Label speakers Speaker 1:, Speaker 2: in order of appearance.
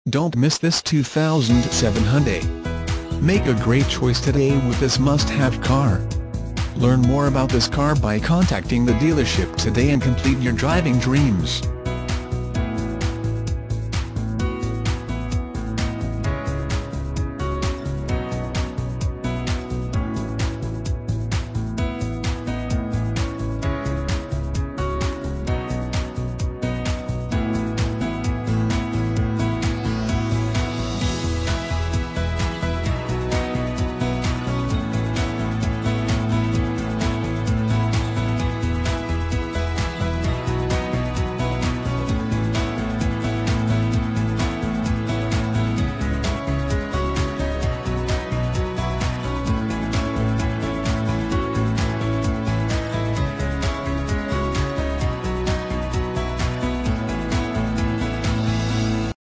Speaker 1: Don't miss this 2007 Hyundai. Make a great choice today with this must-have car. Learn more about this car by contacting the dealership today and complete your driving dreams.